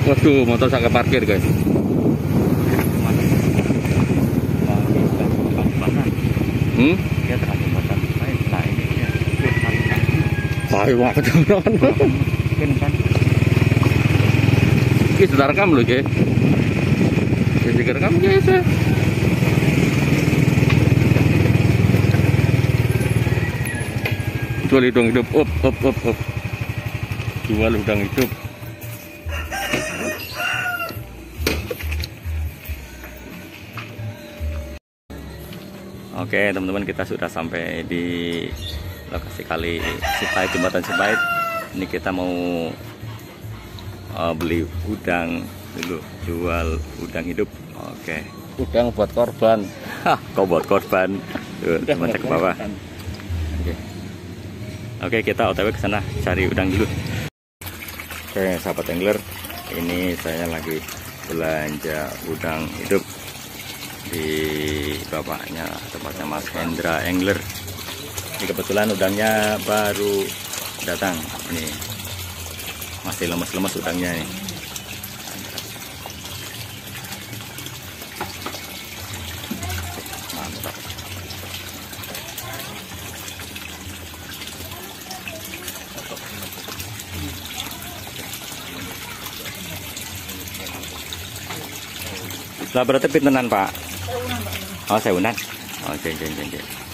Waduh, motor saya parkir guys. Dia terjebatan. Nah ini dia. Bahaya banget teman-teman. Mungkin kan. Ini sudah rekam loh guys. Jadi rekam guys ya. Jual udang hidup, up. Jual udang hidup. Oke teman-teman, kita sudah sampai di lokasi kali Sipait, jembatan Sipait. Ini kita mau beli udang dulu, jual udang hidup. Oke. Udang buat korban. Hah, kau buat korban. Tuh, teman cek ke bawah. Oke, kita OTW ke sana cari udang dulu. Oke, sahabat angler, ini saya lagi belanja udang hidup di bapaknya, tempatnya Mas Hendra Angler. Ini kebetulan udangnya baru datang. Ini masih lemas-lemas udangnya nih. Mantap. Lah berarti pintenan Pak? Oh, sewunan. Oh, jen.